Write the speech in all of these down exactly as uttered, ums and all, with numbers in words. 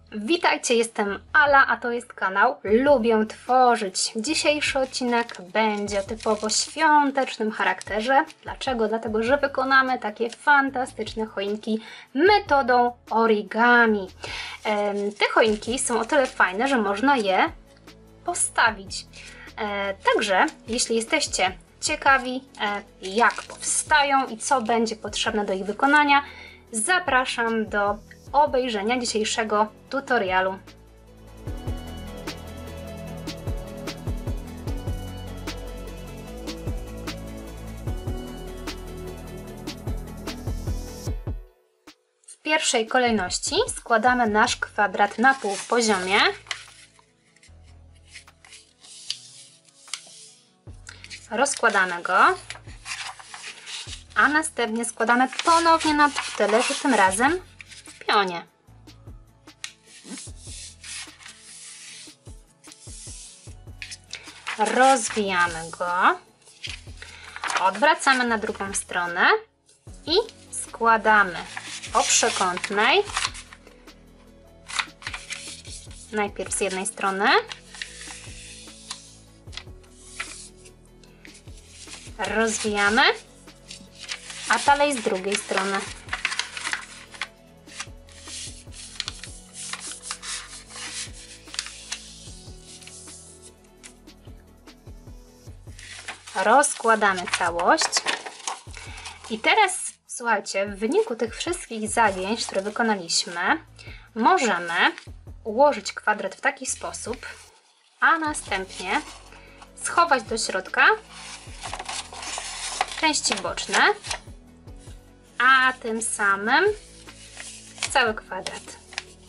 Witajcie, jestem Ala, a to jest kanał Lubię Tworzyć. Dzisiejszy odcinek będzie o typowo świątecznym charakterze. Dlaczego? Dlatego, że wykonamy takie fantastyczne choinki metodą origami. Te choinki są o tyle fajne, że można je postawić. Także, jeśli jesteście ciekawi, jak powstają i co będzie potrzebne do ich wykonania, zapraszam do obejrzenia dzisiejszego tutorialu. W pierwszej kolejności składamy nasz kwadrat na półpoziomie. Rozkładamy go, a następnie składamy ponownie na talerzu, tym razem w pionie. Rozwijamy go, odwracamy na drugą stronę i składamy po przekątnej, najpierw z jednej strony, rozwijamy, a dalej z drugiej strony. Rozkładamy całość. I teraz, słuchajcie, w wyniku tych wszystkich zagięć, które wykonaliśmy, możemy ułożyć kwadrat w taki sposób, a następnie schować do środka części boczne, a tym samym cały kwadrat.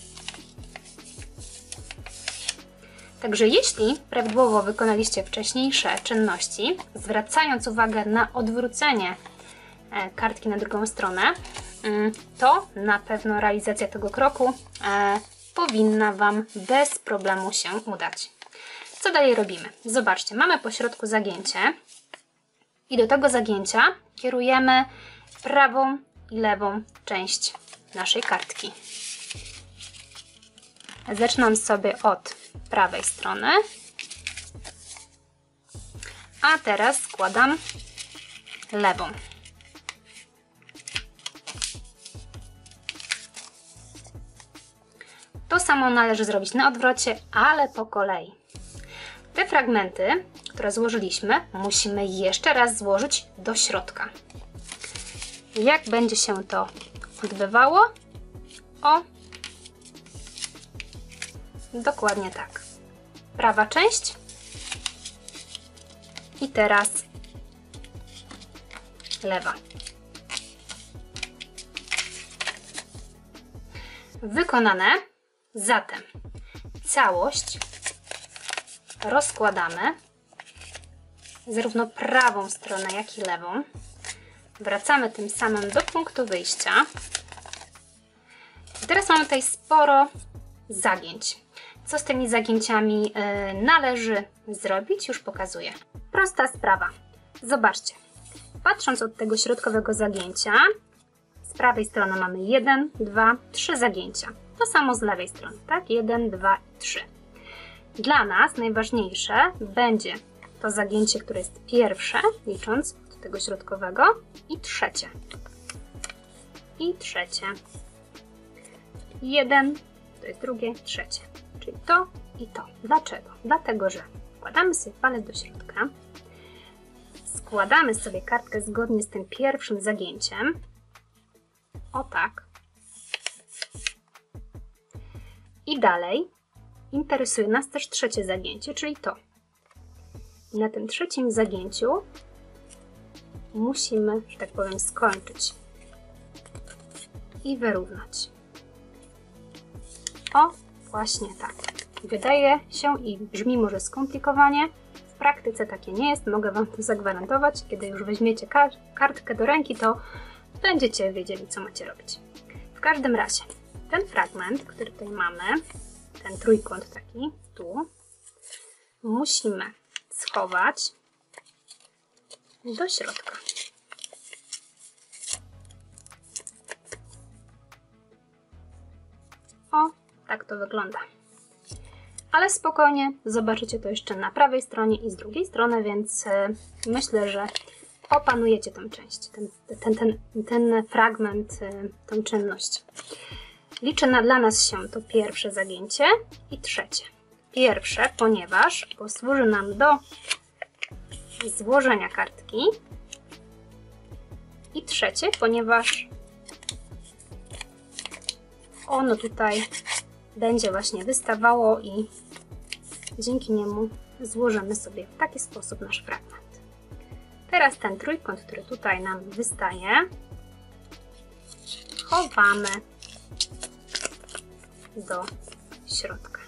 Także jeśli prawidłowo wykonaliście wcześniejsze czynności, zwracając uwagę na odwrócenie kartki na drugą stronę, to na pewno realizacja tego kroku powinna Wam bez problemu się udać. Co dalej robimy? Zobaczcie, mamy po środku zagięcie i do tego zagięcia kierujemy prawą i lewą część naszej kartki. Zaczynam sobie od prawej strony, a teraz składam lewą. To samo należy zrobić na odwrocie, ale po kolei. Te fragmenty, które złożyliśmy, musimy jeszcze raz złożyć do środka. Jak będzie się to odbywało? O, dokładnie tak. Prawa część i teraz lewa. Wykonane. Zatem całość rozkładamy, zarówno prawą stronę, jak i lewą. Wracamy tym samym do punktu wyjścia. I teraz mamy tutaj sporo zagięć. Co z tymi zagięciami yy, należy zrobić, już pokazuję. Prosta sprawa. Zobaczcie. Patrząc od tego środkowego zagięcia, z prawej strony mamy jeden, dwa, trzy zagięcia. To samo z lewej strony, tak? jeden, dwa i trzy. Dla nas najważniejsze będzie to zagięcie, które jest pierwsze, licząc od tego środkowego, i trzecie. I trzecie. Jeden, to jest drugie, trzecie. Czyli to i to. Dlaczego? Dlatego, że wkładamy sobie palec do środka, składamy sobie kartkę zgodnie z tym pierwszym zagięciem. O tak. I dalej interesuje nas też trzecie zagięcie, czyli to. I na tym trzecim zagięciu musimy, że tak powiem, skończyć i wyrównać. O, właśnie tak. Wydaje się i brzmi może skomplikowanie. W praktyce takie nie jest, mogę Wam to zagwarantować. Kiedy już weźmiecie kartkę do ręki, to będziecie wiedzieli, co macie robić. W każdym razie, ten fragment, który tutaj mamy, ten trójkąt taki, tu, musimy schować do środka. O, Tak to wygląda. Ale spokojnie, zobaczycie to jeszcze na prawej stronie i z drugiej strony, więc myślę, że opanujecie tę część, ten, ten, ten, ten fragment, tą czynność. Liczę na dla nas się to pierwsze zagięcie i trzecie. Pierwsze, ponieważ posłuży nam do złożenia kartki. I trzecie, ponieważ ono tutaj będzie właśnie wystawało i dzięki niemu złożymy sobie w taki sposób nasz fragment. Teraz ten trójkąt, który tutaj nam wystaje, chowamy do środka.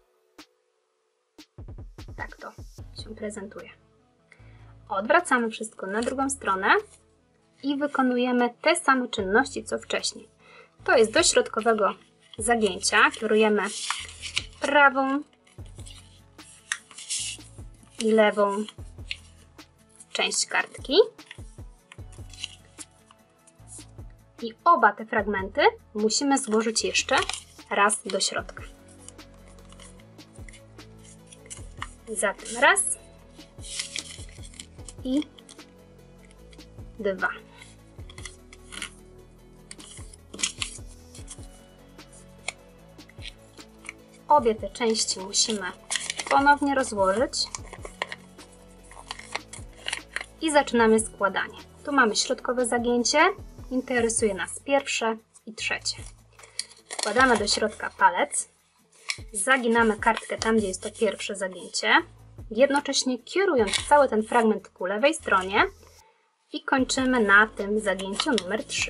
Tak to się prezentuje. Odwracamy wszystko na drugą stronę i wykonujemy te same czynności co wcześniej. To jest do środkowego zagięcia. Kierujemy prawą i lewą część kartki. I oba te fragmenty musimy złożyć jeszcze raz do środka. Zatem raz i dwa. Obie te części musimy ponownie rozłożyć i zaczynamy składanie. Tu mamy środkowe zagięcie, interesuje nas pierwsze i trzecie. Wkładamy do środka palec, zaginamy kartkę tam, gdzie jest to pierwsze zagięcie, jednocześnie kierując cały ten fragment ku lewej stronie i kończymy na tym zagięciu numer trzy.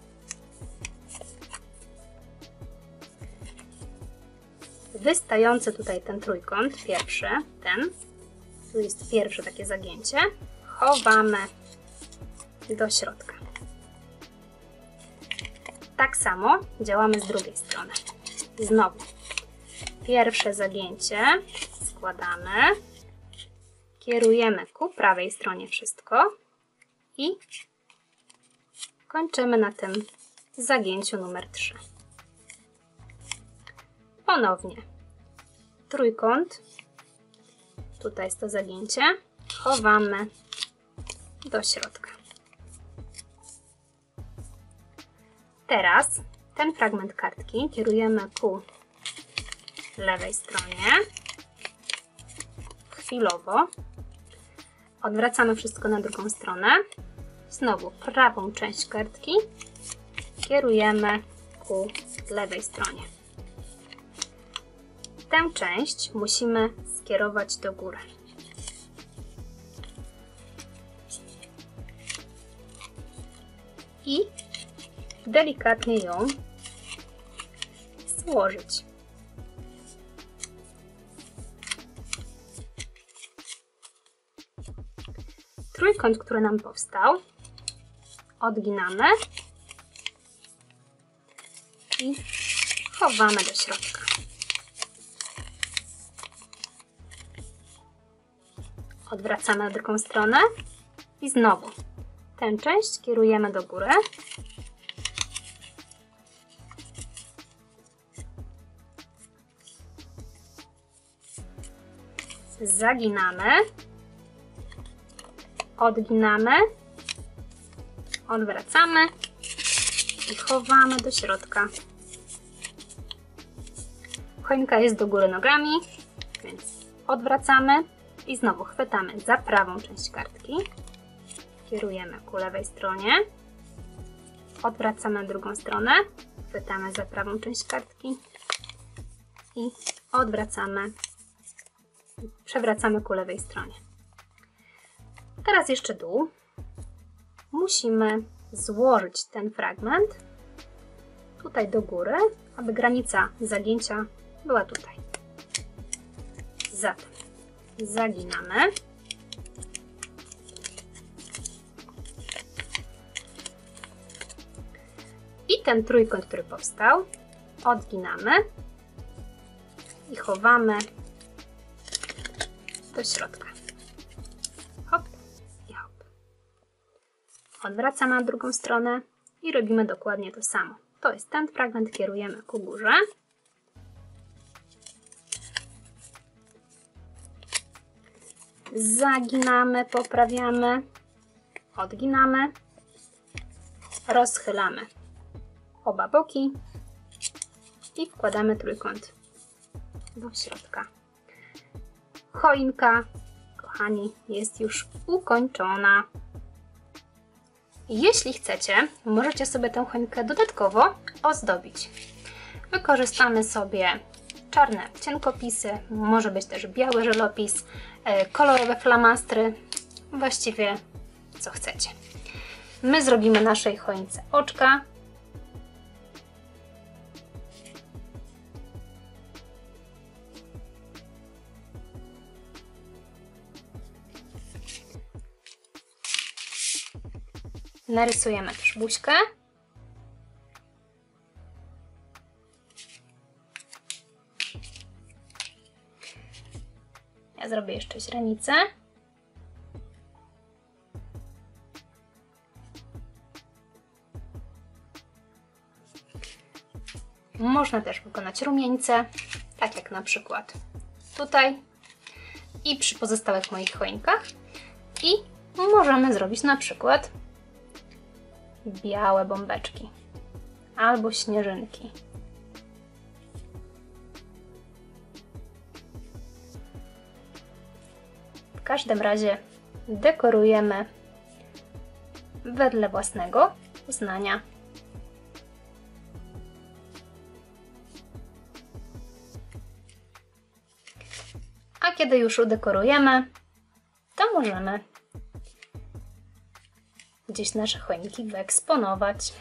Wystający tutaj ten trójkąt, pierwszy, ten, tu jest pierwsze takie zagięcie, chowamy do środka. Tak samo działamy z drugiej strony. Znowu pierwsze zagięcie składamy, kierujemy ku prawej stronie wszystko i kończymy na tym zagięciu numer trzy. Ponownie trójkąt, tutaj jest to zagięcie, chowamy do środka. Teraz ten fragment kartki kierujemy ku lewej stronie, chwilowo, odwracamy wszystko na drugą stronę, znowu prawą część kartki kierujemy ku lewej stronie. Tę część musimy skierować do góry. I delikatnie ją złożyć. Trójkąt, który nam powstał, odginamy i chowamy do środka. Odwracamy na drugą stronę i znowu tę część kierujemy do góry. Zaginamy, odginamy, odwracamy i chowamy do środka. Choinka jest do góry nogami, więc odwracamy i znowu chwytamy za prawą część kartki, kierujemy ku lewej stronie, odwracamy na drugą stronę, chwytamy za prawą część kartki i odwracamy, przewracamy ku lewej stronie. Teraz jeszcze dół. Musimy złożyć ten fragment tutaj do góry, aby granica zagięcia była tutaj. Zatem zaginamy. I ten trójkąt, który powstał, odginamy i chowamy do środka. Hop i hop. Odwracamy na drugą stronę i robimy dokładnie to samo. To jest ten fragment, kierujemy ku górze. zaginamy, poprawiamy, odginamy, rozchylamy oba boki i wkładamy trójkąt do środka. Choinka, kochani, jest już ukończona. Jeśli chcecie, możecie sobie tę choinkę dodatkowo ozdobić. Wykorzystamy sobie czarne cienkopisy, może być też biały żelopis, kolorowe flamastry, właściwie co chcecie. My zrobimy naszej choince oczka. Narysujemy też buźkę. Ja zrobię jeszcze źrenicę. Można też wykonać rumieńce, tak jak na przykład tutaj i przy pozostałych moich choinkach. I możemy zrobić na przykład białe bombeczki albo śnieżynki. W każdym razie dekorujemy wedle własnego uznania. A kiedy już udekorujemy, to możemy gdzieś nasze choinki wyeksponować.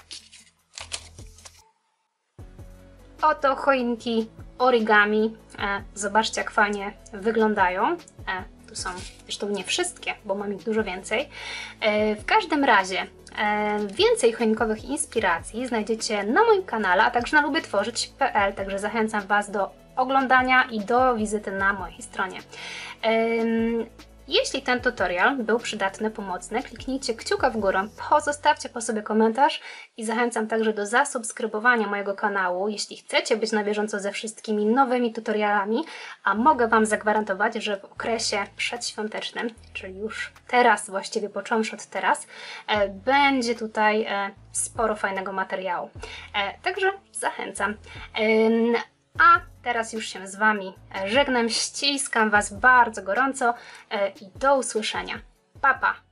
Oto choinki origami. E, zobaczcie, jak fajnie wyglądają. E, tu są, zresztą nie wszystkie, bo mam ich dużo więcej. E, w każdym razie e, więcej choinkowych inspiracji znajdziecie na moim kanale, a także na lubię tworzyć kropka p l, także zachęcam Was do oglądania i do wizyty na mojej stronie. E, Jeśli ten tutorial był przydatny, pomocny, kliknijcie kciuka w górę, pozostawcie po sobie komentarz i zachęcam także do zasubskrybowania mojego kanału, jeśli chcecie być na bieżąco ze wszystkimi nowymi tutorialami, a mogę Wam zagwarantować, że w okresie przedświątecznym, czyli już teraz, właściwie począwszy od teraz, e, będzie tutaj e, sporo fajnego materiału. E, także zachęcam. E, A teraz już się z Wami żegnam, ściskam Was bardzo gorąco i do usłyszenia. Pa, pa!